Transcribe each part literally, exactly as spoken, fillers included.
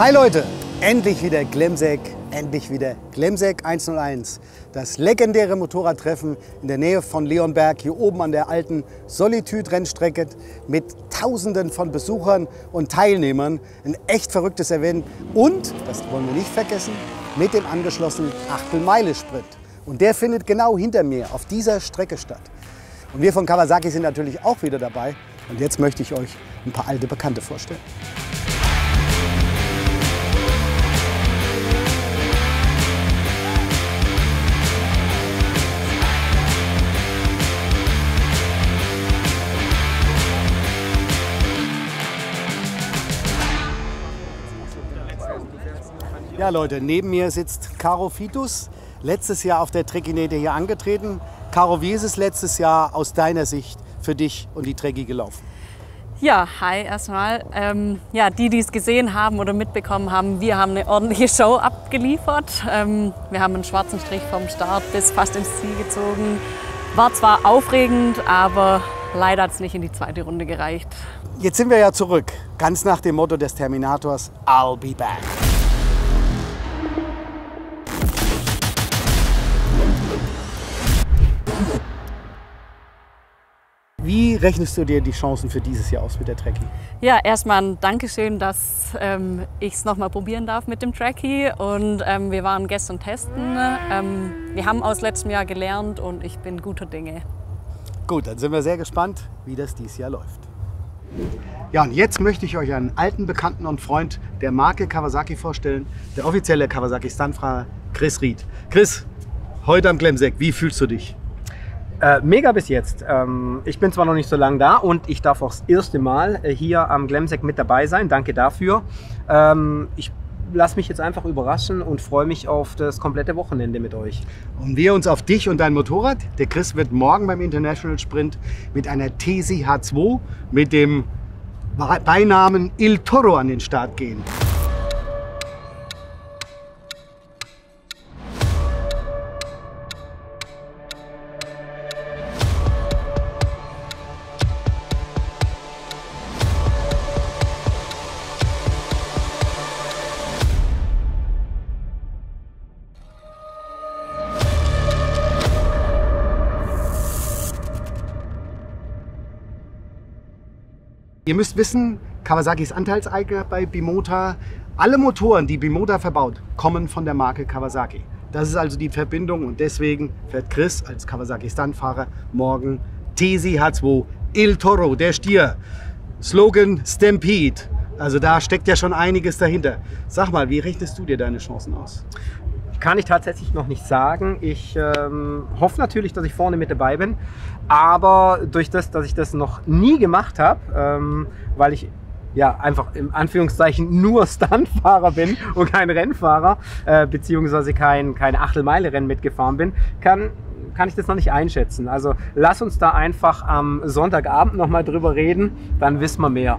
Hi Leute, endlich wieder Glemsegg, endlich wieder Glemsegg hunderteins. Das legendäre Motorradtreffen in der Nähe von Leonberg, hier oben an der alten Solitude-Rennstrecke mit Tausenden von Besuchern und Teilnehmern. Ein echt verrücktes Event und, das wollen wir nicht vergessen, mit dem angeschlossenen Achtelmeile-Sprint. Und der findet genau hinter mir auf dieser Strecke statt. Und wir von Kawasaki sind natürlich auch wieder dabei. Und jetzt möchte ich euch ein paar alte Bekannte vorstellen. Ja Leute, neben mir sitzt Caro Fitus, letztes Jahr auf der Treckinete hier angetreten. Caro, wie ist es letztes Jahr aus deiner Sicht für dich und die Trecki gelaufen? Ja, hi erstmal. Ähm, ja, die, die es gesehen haben oder mitbekommen haben, wir haben eine ordentliche Show abgeliefert. Ähm, wir haben einen schwarzen Strich vom Start bis fast ins Ziel gezogen. War zwar aufregend, aber leider hat es nicht in die zweite Runde gereicht. Jetzt sind wir ja zurück, ganz nach dem Motto des Terminators, I'll be back. Wie rechnest du dir die Chancen für dieses Jahr aus mit der Trecki? Ja, erstmal ein Dankeschön, dass ähm, ich es noch mal probieren darf mit dem Trecki. Und ähm, wir waren gestern testen. Ähm, wir haben aus letztem Jahr gelernt und ich bin guter Dinge. Gut, dann sind wir sehr gespannt, wie das dieses Jahr läuft. Ja, und jetzt möchte ich euch einen alten Bekannten und Freund der Marke Kawasaki vorstellen. Der offizielle Kawasaki-Stuntfahrer Chris Ried. Chris, heute am Glemsegg, wie fühlst du dich? Äh, mega bis jetzt. Ähm, ich bin zwar noch nicht so lange da und ich darf auch das erste Mal äh, hier am Glemsegg mit dabei sein. Danke dafür. Ähm, ich lasse mich jetzt einfach überraschen und freue mich auf das komplette Wochenende mit euch. Und wir uns auf dich und dein Motorrad. Der Chris wird morgen beim International Sprint mit einer T C H zwei mit dem Beinamen Il Toro an den Start gehen. Ihr müsst wissen, Kawasaki ist Anteilseigner bei Bimota. Alle Motoren, die Bimota verbaut, kommen von der Marke Kawasaki. Das ist also die Verbindung und deswegen fährt Chris als Kawasaki-Stuntfahrer morgen T C H zwei Il Toro, der Stier. Slogan Stampede. Also da steckt ja schon einiges dahinter. Sag mal, wie rechnest du dir deine Chancen aus? Kann ich tatsächlich noch nicht sagen. Ich ähm, hoffe natürlich, dass ich vorne mit dabei bin. Aber durch das, dass ich das noch nie gemacht habe, ähm, weil ich ja einfach im Anführungszeichen nur Stuntfahrer bin und kein Rennfahrer, äh, beziehungsweise kein, kein Achtelmeile-Rennen mitgefahren bin, kann, kann ich das noch nicht einschätzen. Also lass uns da einfach am Sonntagabend noch mal drüber reden, dann wissen wir mehr.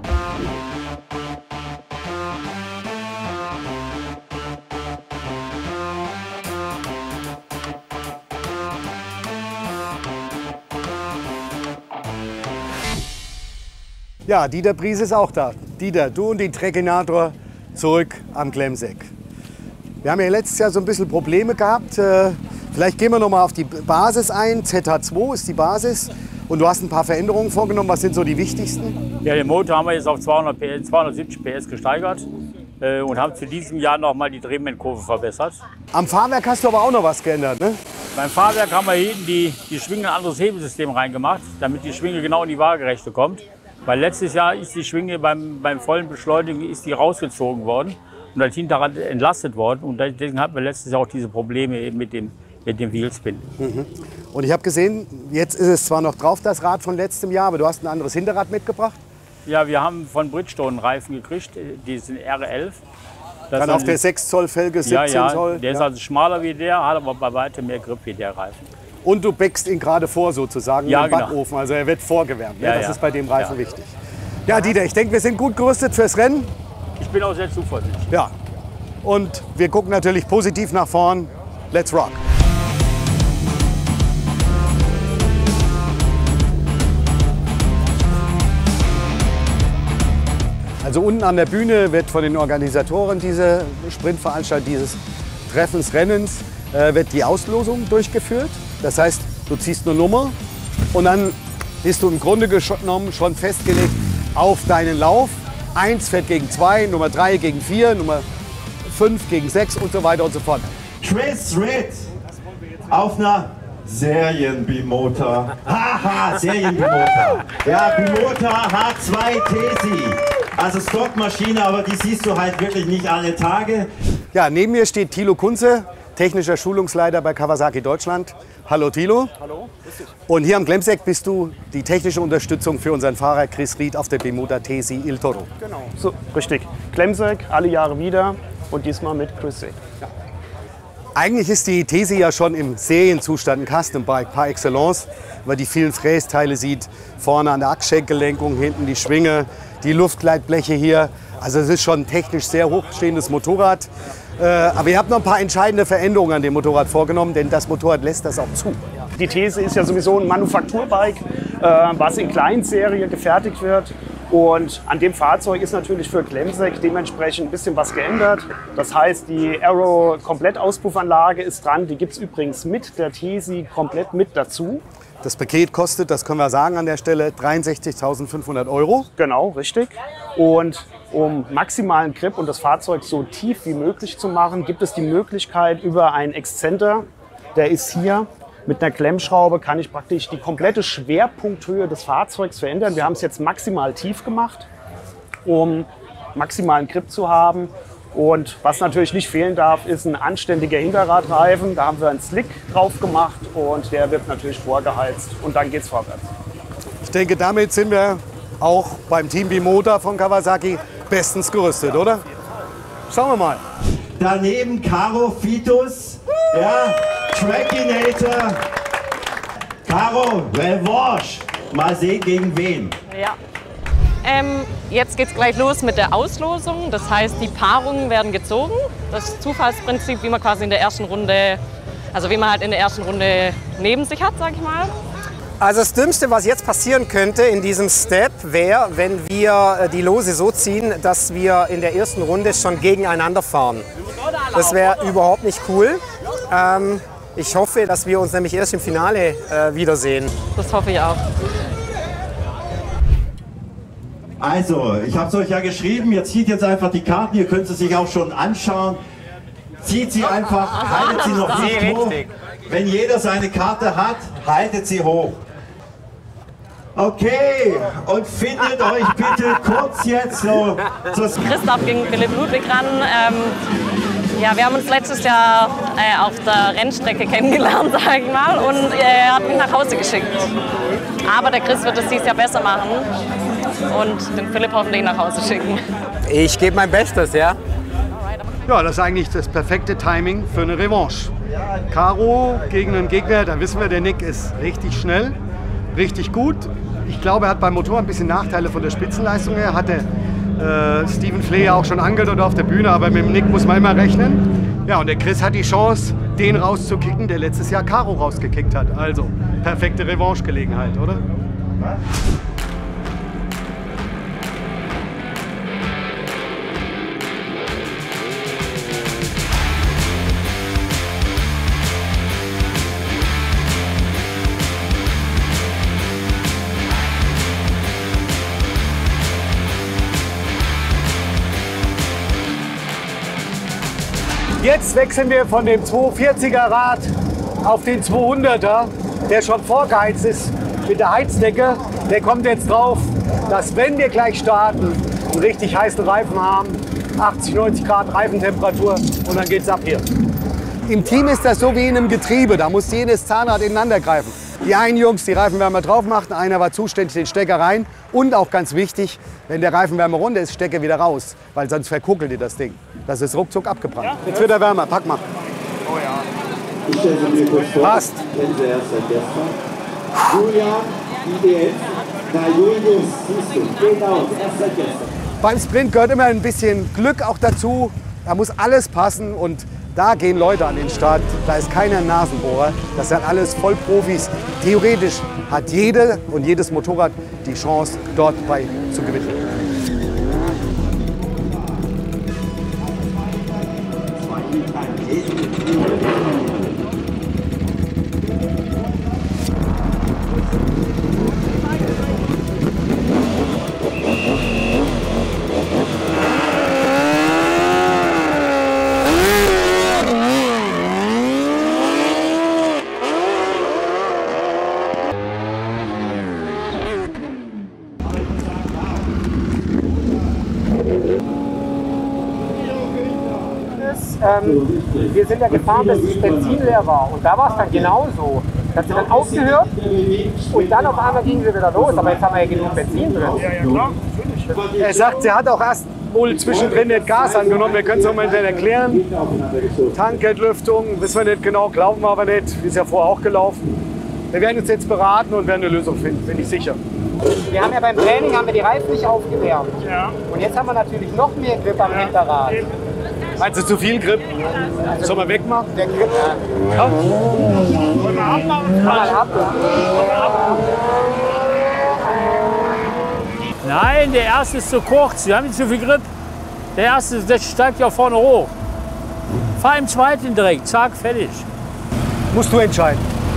Ja, Dieter Bries ist auch da. Dieter, du und die Trekkinator zurück am Glemsegg. Wir haben ja letztes Jahr so ein bisschen Probleme gehabt. Vielleicht gehen wir noch mal auf die Basis ein. Z H zwei ist die Basis. Und du hast ein paar Veränderungen vorgenommen. Was sind so die wichtigsten? Ja, den Motor haben wir jetzt auf zweihundert P S, zweihundertsiebzig P S gesteigert äh, und haben zu diesem Jahr noch mal die Drehmomentkurve verbessert. Am Fahrwerk hast du aber auch noch was geändert, ne? Beim Fahrwerk haben wir hinten die, die Schwinge ein anderes Hebelsystem reingemacht, damit die Schwinge genau in die Waagerechte kommt. Weil letztes Jahr ist die Schwinge beim, beim vollen Beschleunigen ist die rausgezogen worden und das Hinterrad entlastet worden. Und deswegen hatten wir letztes Jahr auch diese Probleme eben mit dem, mit dem Wheelspin. Mhm. Und ich habe gesehen, jetzt ist es zwar noch drauf, das Rad von letztem Jahr, aber du hast ein anderes Hinterrad mitgebracht? Ja, wir haben von Bridgestone einen Reifen gekriegt, die sind R elf. Das Dann auf der sechs Zoll Felge, siebzehn ja, ja, Zoll? Der ist also schmaler wie der, hat aber bei weitem mehr Grip wie der Reifen. Und du bäckst ihn gerade vor sozusagen ja, im genau. Backofen, also er wird vorgewärmt. Ja, das ja. ist bei dem Reifen ja. wichtig. Ja, Dieter, ich denke, wir sind gut gerüstet fürs Rennen. Ich bin auch sehr zuversichtlich. Ja. Und wir gucken natürlich positiv nach vorn. Let's rock! Also unten an der Bühne wird von den Organisatoren dieser Sprintveranstaltung, dieses Treffens, Rennens, äh, wird die Auslosung durchgeführt. Das heißt, du ziehst eine Nummer und dann bist du im Grunde genommen schon festgelegt auf deinen Lauf. Eins fährt gegen zwei, Nummer drei gegen vier, Nummer fünf gegen sechs und so weiter und so fort. Chris Ritt auf einer Serien-Bimotor. Haha, Serien-Bimotor. Ja, Bimotor H zwei Tesi. Also Stockmaschine, aber die siehst du halt wirklich nicht alle Tage. Ja, neben mir steht Thilo Kunze, technischer Schulungsleiter bei Kawasaki Deutschland. Hallo Thilo. Hallo. Und hier am Glemsek bist du die technische Unterstützung für unseren Fahrer Chris Ried auf der Bimotor Tesi Il Toro. Genau. So, richtig. Glemsek, alle Jahre wieder und diesmal mit Chris Ried. Ja. Eigentlich ist die Tesi ja schon im Serienzustand ein Custom Bike par excellence, weil man die vielen Frästeile sieht, vorne an der Achsschenkelenkung, hinten die Schwinge, die Luftleitbleche hier. Also es ist schon ein technisch sehr hochstehendes Motorrad. Äh, aber ihr habt noch ein paar entscheidende Veränderungen an dem Motorrad vorgenommen, denn das Motorrad lässt das auch zu. Die Tesi ist ja sowieso ein Manufakturbike, äh, was in Kleinserie gefertigt wird. Und an dem Fahrzeug ist natürlich für Glemsek dementsprechend ein bisschen was geändert. Das heißt, die Aero-Komplettauspuffanlage ist dran. Die gibt es übrigens mit der Tesi komplett mit dazu. Das Paket kostet, das können wir sagen an der Stelle, dreiundsechzigtausendfünfhundert Euro. Genau, richtig. Und um maximalen Grip und das Fahrzeug so tief wie möglich zu machen, gibt es die Möglichkeit über einen Exzenter, der ist hier. Mit einer Klemmschraube kann ich praktisch die komplette Schwerpunkthöhe des Fahrzeugs verändern. Wir haben es jetzt maximal tief gemacht, um maximalen Grip zu haben. Und was natürlich nicht fehlen darf, ist ein anständiger Hinterradreifen. Da haben wir einen Slick drauf gemacht und der wird natürlich vorgeheizt und dann geht's vorwärts. Ich denke, damit sind wir auch beim Team Bimotor von Kawasaki bestens gerüstet, oder? Schauen wir mal. Daneben Caro Fitus, ja, Trackinator. Caro, Revanche. Mal sehen gegen wen. Ja. Ähm, jetzt geht's gleich los mit der Auslosung. Das heißt, die Paarungen werden gezogen. Das Zufallsprinzip, wie man quasi in der ersten Runde, also wie man halt in der ersten Runde neben sich hat, sag ich mal. Also das Dümmste, was jetzt passieren könnte in diesem Step, wäre, wenn wir die Lose so ziehen, dass wir in der ersten Runde schon gegeneinander fahren. Das wäre überhaupt nicht cool. Ähm, ich hoffe, dass wir uns nämlich erst im Finale äh, wiedersehen. Das hoffe ich auch. Also, ich habe es euch ja geschrieben, ihr zieht jetzt einfach die Karten, ihr könnt sie sich auch schon anschauen. Zieht sie einfach, haltet sie noch nicht hoch. Wenn jeder seine Karte hat, haltet sie hoch. Okay, und findet euch bitte kurz jetzt so. so Christoph gegen Philipp Ludwig ran. Ähm, ja, wir haben uns letztes Jahr äh, auf der Rennstrecke kennengelernt, sag ich mal, und äh, er hat mich nach Hause geschickt. Aber der Chris wird es dieses Jahr besser machen und den Philipp hoffentlich nach Hause schicken. Ich gebe mein Bestes, ja. Ja, das ist eigentlich das perfekte Timing für eine Revanche. Caro gegen einen Gegner, da wissen wir, der Nick ist richtig schnell, richtig gut. Ich glaube, er hat beim Motor ein bisschen Nachteile von der Spitzenleistung her. Hatte äh, Steven Fleer ja auch schon angedeutet auf der Bühne, aber mit dem Nick muss man immer rechnen. Ja, und der Chris hat die Chance, den rauszukicken, der letztes Jahr Caro rausgekickt hat. Also, perfekte Revanche-Gelegenheit, oder? Jetzt wechseln wir von dem zweihundertvierziger Rad auf den zweihunderter, der schon vorgeheizt ist mit der Heizdecke. Der kommt jetzt drauf, dass wenn wir gleich starten, einen richtig heißen Reifen haben, achtzig, neunzig Grad Reifentemperatur und dann geht's ab hier. Im Team ist das so wie in einem Getriebe, da muss jedes Zahnrad ineinander greifen. Die einen Jungs die Reifenwärmer drauf machten, einer war zuständig, den Stecker rein. Und auch ganz wichtig, wenn der Reifenwärmer runter ist, Stecker wieder raus, weil sonst verkuckelt ihr das Ding. Das ist ruckzuck abgebrannt. Ja? Jetzt wird er wärmer, pack mal. Oh ja. Ich stelle Sie mir kurz vor. Passt. Kennen Sie erst seit gestern. Julian, I D F. Na Julius, siehst du, genau, erst seit gestern. Beim Sprint gehört immer ein bisschen Glück auch dazu. Da muss alles passen und da gehen Leute an den Start. Da ist keiner Nasenbohrer. Das sind alles Vollprofis. Theoretisch hat jede und jedes Motorrad die Chance, dort bei zu gewinnen. ähm, wir sind ja gefahren, bis das Benzin leer war. Und da war es dann genauso. Da hat sie dann aufgehört und dann auf einmal ging sie wieder los. Aber jetzt haben wir ja genug Benzin drin. Ja, ja, klar. Er sagt, sie hat auch erst wohl zwischendrin nicht Gas angenommen. Wir können es auch mal nicht erklären. Tankentlüftung, wissen wir nicht genau, glauben wir aber nicht. Ist ja vorher auch gelaufen. Wir werden uns jetzt beraten und werden eine Lösung finden, bin ich sicher. Wir haben ja beim Training haben wir die Reifen nicht aufgewärmt. Ja. Und jetzt haben wir natürlich noch mehr Grip am Hinterrad. Meinst du zu viel Grip? Sollen wir wegmachen? Der Grip, ja. Ja. Wollen wir abmachen? Mal ab. Nein, der erste ist zu kurz. Wir haben nicht zu viel Grip. Der erste, der steigt ja vorne hoch. Fahr im zweiten direkt. Zack, fertig. Musst du entscheiden.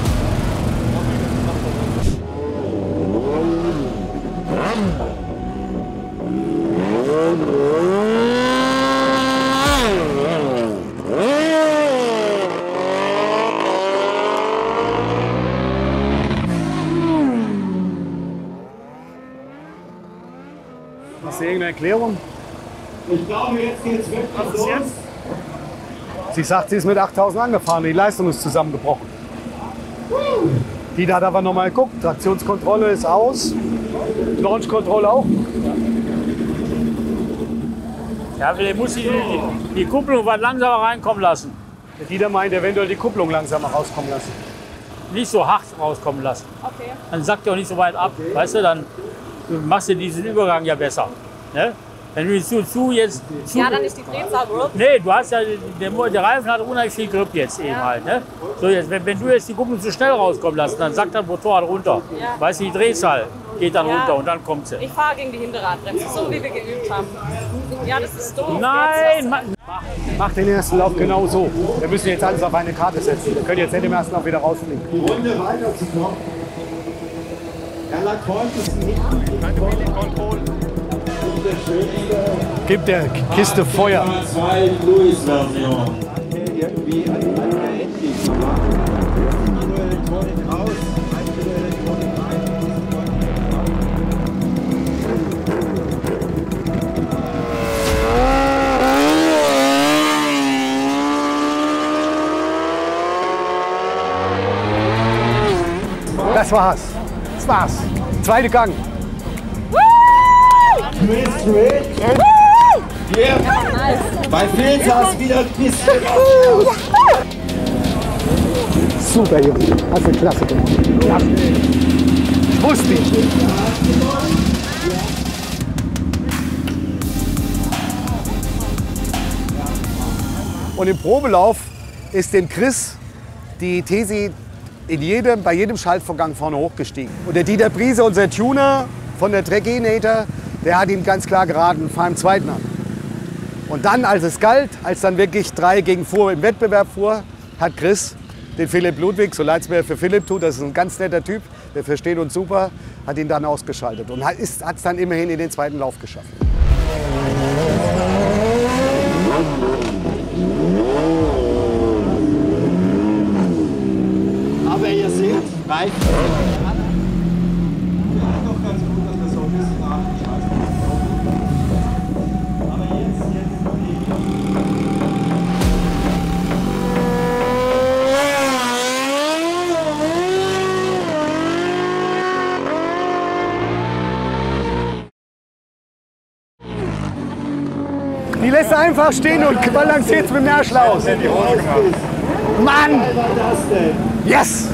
Hast du irgendeine Erklärung? Ich glaube, jetzt geht's wirklich Was ist los. jetzt? Sie sagt, sie ist mit achttausend angefahren, die Leistung ist zusammengebrochen. Die hat aber noch mal geguckt, Traktionskontrolle ist aus, Launchkontrolle auch. Ja, der muss die, die, die Kupplung was langsamer reinkommen lassen. Der Dieter meint, eventuell die Kupplung langsamer rauskommen lassen. Nicht so hart rauskommen lassen. Okay. Dann sackt er auch nicht so weit ab. Weißt du, dann machst du diesen Übergang ja besser. Ne? Wenn du zu, zu jetzt. Zu, Ja, dann ist die Drehzahl groß. Nee, du hast ja, der, der Reifen hat unheimlich viel Grip jetzt eben halt. Ne? So jetzt, wenn, wenn du jetzt die Kupplung zu schnell rauskommen lässt, dann sackt das Motorrad runter. Ja. Weißt du, die Drehzahl geht dann Ja. runter und dann kommt sie. Ich fahre gegen die Hinterradbremse, so wie wir geübt haben. Ja, das ist doof. Nein, ma, Mach den ersten Lauf genau so. Wir müssen jetzt alles auf eine Karte setzen. Wir können jetzt nicht im ersten Lauf wieder rausfliegen. Die Runde weiterzukommen. Er lag freundlich nicht. Gib der Kiste Feuer. zwei Louis-Version. Irgendwie an die alte endlich gemacht. Nur Elektronik raus, alte Elektronik Das war's. Das war's. Zweite Gang. Chris Red. Hier. Bei Phil sah es wieder ein bisschen aus. Super, Junge. Hast du klasse gemacht. Ich wusste nicht. Und im Probelauf ist dem Chris die Tesi in jedem, bei jedem Schaltvorgang vorne hochgestiegen. Und der Dieter Briese, unser Tuner von der Trekinator, der hat ihm ganz klar geraten, fahr im zweiten an. Und dann, als es galt, als dann wirklich drei gegen vier im Wettbewerb fuhr, hat Chris den Philipp Ludwig, so leid es mir für Philipp tut, das ist ein ganz netter Typ, der versteht uns super, hat ihn dann ausgeschaltet und hat es dann immerhin in den zweiten Lauf geschafft. Aber ihr seht, Reifen. Ja, doch ganz gut, dass wir so ein bisschen nachgeschaltet haben. Aber jetzt, Die lässt er einfach stehen und balanciert mit dem Ärschel aus. Mann! was war das denn? Yes!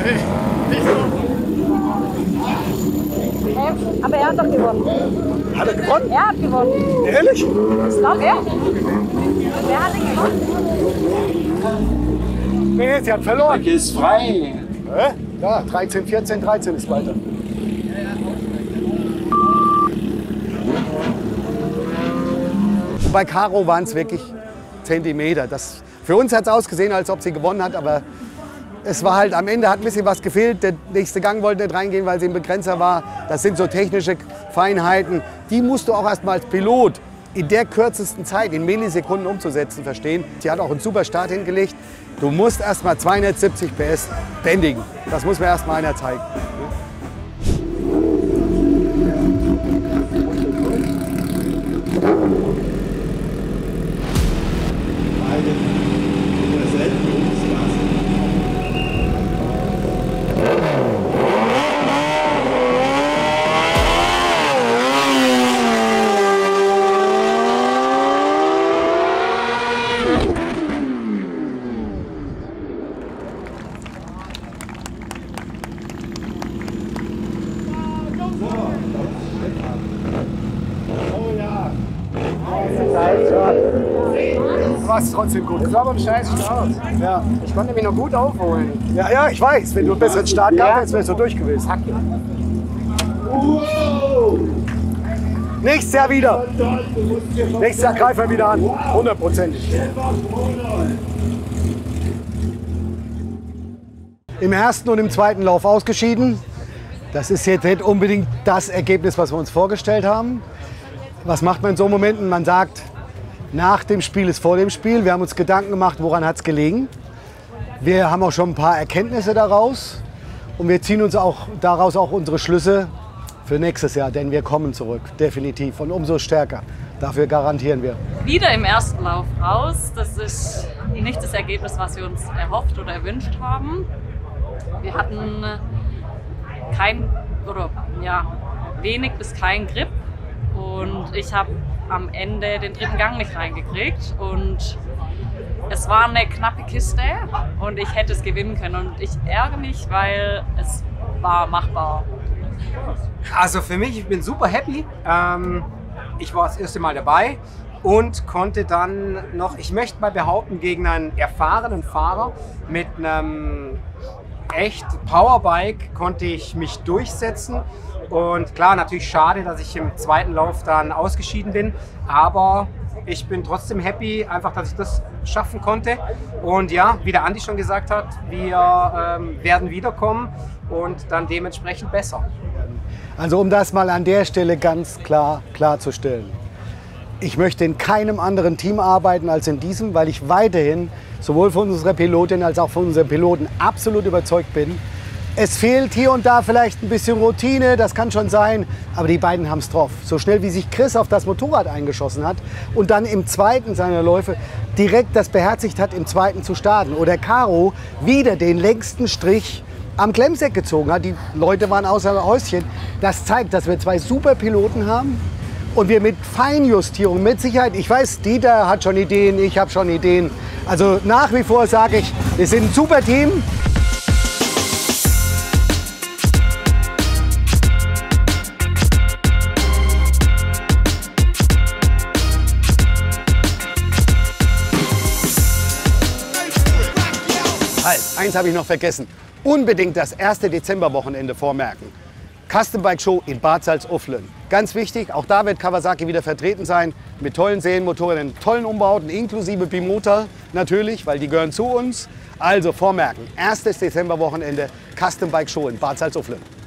Aber er hat doch gewonnen. Hat er gewonnen? Er hat gewonnen. Ehrlich? Ich glaube, er. Wer hat denn gewonnen? Nee, sie hat verloren. Ist frei. Hä? Ja, dreizehn, vierzehn, dreizehn ist weiter. Bei Caro waren es wirklich Zentimeter. Das, für uns hat es ausgesehen, als ob sie gewonnen hat, aber es war halt am Ende hat ein bisschen was gefehlt. Der nächste Gang wollte nicht reingehen, weil sie ein Begrenzer war. Das sind so technische Feinheiten. Die musst du auch erst mal als Pilot in der kürzesten Zeit, in Millisekunden umzusetzen, verstehen. Sie hat auch einen super Start hingelegt. Du musst erst mal zweihundertsiebzig P S bändigen. Das muss mir erst mal einer zeigen. War es trotzdem gut. Das war aber ein scheiß Start. Ja. Ich konnte mich noch gut aufholen. Ja, ja, ich weiß. Wenn du einen besseren Start gehabt hättest, wärst du durch gewesen. Nächstes Jahr wieder. Nächstes Jahr greifen wir wieder an. Hundertprozentig. Im ersten und im zweiten Lauf ausgeschieden. Das ist jetzt nicht unbedingt das Ergebnis, was wir uns vorgestellt haben. Was macht man in so Momenten? Man sagt, nach dem Spiel ist vor dem Spiel. Wir haben uns Gedanken gemacht, woran hat es gelegen. Wir haben auch schon ein paar Erkenntnisse daraus. Und wir ziehen uns auch daraus auch unsere Schlüsse für nächstes Jahr. Denn wir kommen zurück, definitiv. Und umso stärker. Dafür garantieren wir. Wieder im ersten Lauf raus. Das ist nicht das Ergebnis, was wir uns erhofft oder erwünscht haben. Wir hatten kein, oder ja, wenig bis kein Grip. Und ich habe am Ende den dritten Gang nicht reingekriegt. Und es war eine knappe Kiste und ich hätte es gewinnen können. Und ich ärgere mich, weil es war machbar. Also für mich, ich bin super happy. Ähm, ich war das erste Mal dabei und konnte dann noch, ich möchte mal behaupten, gegen einen erfahrenen Fahrer mit einem echt Powerbike konnte ich mich durchsetzen. Und klar, natürlich schade, dass ich im zweiten Lauf dann ausgeschieden bin, aber ich bin trotzdem happy, einfach, dass ich das schaffen konnte. Und ja, wie der Andi schon gesagt hat, wir ähm, werden wiederkommen und dann dementsprechend besser. Also um das mal an der Stelle ganz klar klarzustellen. Ich möchte in keinem anderen Team arbeiten als in diesem, weil ich weiterhin sowohl von unserer Pilotin als auch von unserem Piloten absolut überzeugt bin. Es fehlt hier und da vielleicht ein bisschen Routine, das kann schon sein, aber die beiden haben es drauf. So schnell wie sich Chris auf das Motorrad eingeschossen hat und dann im zweiten seiner Läufe direkt das beherzigt hat, im zweiten zu starten. Oder Caro wieder den längsten Strich am Klemseck gezogen hat. Die Leute waren außer Häuschen. Das zeigt, dass wir zwei super Piloten haben und wir mit Feinjustierung, mit Sicherheit, ich weiß, Dieter hat schon Ideen, ich habe schon Ideen. Also nach wie vor sage ich, wir sind ein super Team. Halt, eins habe ich noch vergessen. Unbedingt das erste Dezemberwochenende vormerken. Custom Bike Show in Bad Salzuflen. Ganz wichtig, auch da wird Kawasaki wieder vertreten sein. Mit tollen Serienmotoren, tollen Umbauten, inklusive Bimotor natürlich, weil die gehören zu uns. Also vormerken, erstes Dezemberwochenende Custom Bike Show in Bad Salzuflen.